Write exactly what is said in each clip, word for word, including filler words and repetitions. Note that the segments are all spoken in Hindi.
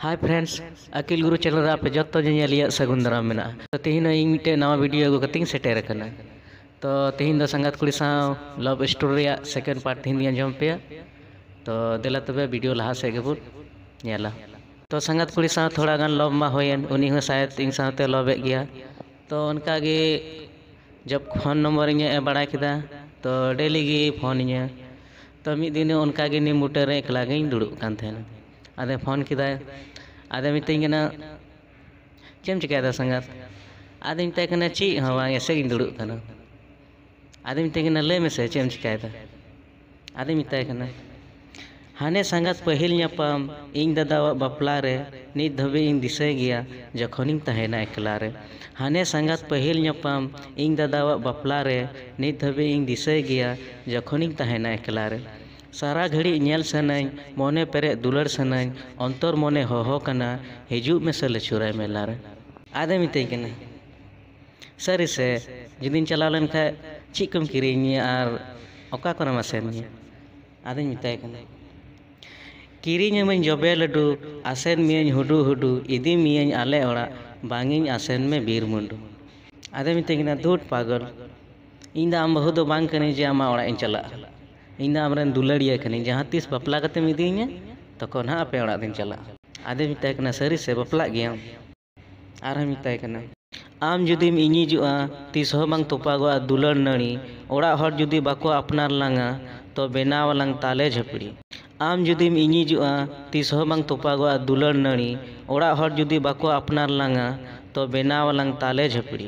हाय फ्रेंड्स, अकिल गुरु चैनल पे जो जेलिया सगुन दाराम मेना। तो तेहन इन मिट्टे नवा वीडियो अगू कतिंग सेटेर करना। तो तेहन दो संगत कुड़ी साव लव स्टोरी सेकेंड पार्ट तेहन आंजम पे। तो देला तबे वीडियो लहा से गेबुन नेला। तो संगत कुड़ी साव थोड़ा गान लव मा होयन, उनी हो शायद इन सावते लवे गया। तो उनका गे जब फोन नंबर इन बड़ा किदा तो डेली गे फोन इन। तो मिद दिन उनका गे नी मुटे रे एकला गे दुड़ुब कान थेन। आदे फोन किदा आदे मितैना चेम चिकायदा संगत। आदे मितैना ची हाँ वांग ऐसे गिन दुड़ुब काना। आदे मितैना ले मेसे चेम चिकायदा। आदे मितैना हाने संगत पहिल ᱧᱟᱯᱟᱢ ᱤᱧ ᱫᱟᱫᱟᱣᱟᱜ ᱵᱟᱯᱞᱟ ᱨᱮ ᱱᱤᱛ ᱫᱷᱟᱹᱵᱤᱡ ᱤᱧ ᱫᱤᱥᱟᱹᱭ ᱜᱮᱭᱟ ᱡᱚᱠᱷᱚᱱᱤᱧ ᱛᱟᱦᱮᱱᱟ ᱮᱠᱞᱟ ᱨᱮ। हाने संगत पहिल ᱧᱟᱯᱟᱢ ᱤᱧ ᱫᱟᱫᱟᱣᱟᱜ ᱵᱟᱯᱞᱟ ᱨᱮ ᱱᱤᱛ ᱫᱷᱟᱹᱵᱤᱡ ᱤᱧ ᱫᱤᱥᱟᱹᱭ ᱜᱮᱭᱟ ᱡᱚᱠᱷᱚᱱᱤᱧ ᱛᱟᱦᱮᱱᱟ ᱮᱠᱞᱟ ᱨᱮ। सारा घड़ी नेल सनाई मने पेरे दुलड़ सनाई अंतर मने होहो कना हिजू में से लचुराय मेला रे। आदे मितई कना सरी से जुदिन चला लेन खा ची कम किरिनी आर ओका कोना मासेनी। आदे मितई कना किरिनी में जबे लड्डू आसेन मियन हुडू हुडू इदी मियन आले ओड़ा बांगिन आसेन में बीर मुंडू। आदे मितई कना दूध पागल इन दा आम बहु दो बांग कने जे आमा ओड़ा इन चला इन आमरन दुलड़िया कनी जहाँ तीस बपला कते मिदीኛ तखन हाँ पे ओड़ा दिन चला। आदे मिताय कना सरी से बपला गया आर मिताय कना आम जुदीम इनिजुआ तीस हो बांग तोपागोआ दुलड़ नड़ी ओड़ा हर जुदी बाको अपनार लांगा तो बेनाव लांग ताले झपड़ी। आम जुदीम इनिजुआ तीस हो बांग तोपागोआ दुलड़ नड़ी ओड़ा हर जुदी बाको अपनार लांगा तो बेनाव लांग ताले झपड़ी।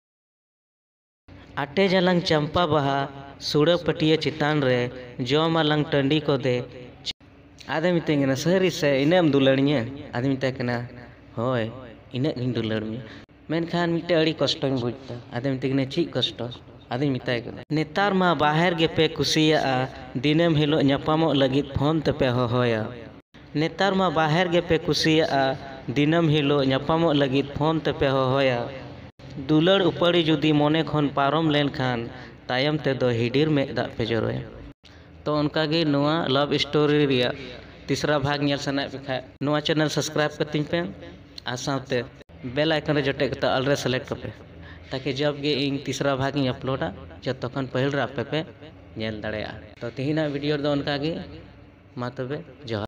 आटे जलांग चंपा बहा सुड़ा पटिया चितान रे जम आलंग टंडी को दे। आदे मितेंगना सरी से इनेम दुलड़िया। आदे मितेंगना होय इने गिन दुलड़मी मेनखान मिटे अड़ी कष्ट बुझता। आदे मितेंगना ची कष्ट। आदे मितेंगना नेतार मा बाहर गे पे कुसिया दिनेम हिलो ᱧᱟᱯᱟᱢᱚᱜ लगित फोन ते पे होया। नेतार मा बाहर गे पे कुसिया दिनम हिलो ᱧᱟᱯᱟᱢᱚᱜ लगित फोन ते पे होया। दुलड़ उपड़ी जुदी मोने खन पारम लेन खान तायम ते दो हिडीर में दा पे जरोया। तो उनका गे नोआ लव स्टोरी रिया तीसरा भाग नेल सना पे नोआ चैनल सब्सक्राइब करतिन पे आ साथे बेल आइकन रे जटे कता ऑल रे सेलेक्ट कपे ताकि जब गे इन तीसरा भाग इन अपलोडा जब तखन पहिल रा पे पे नेल दाड़ेया। तो तेहिना वीडियो दो उनका गे मा तबे जहा।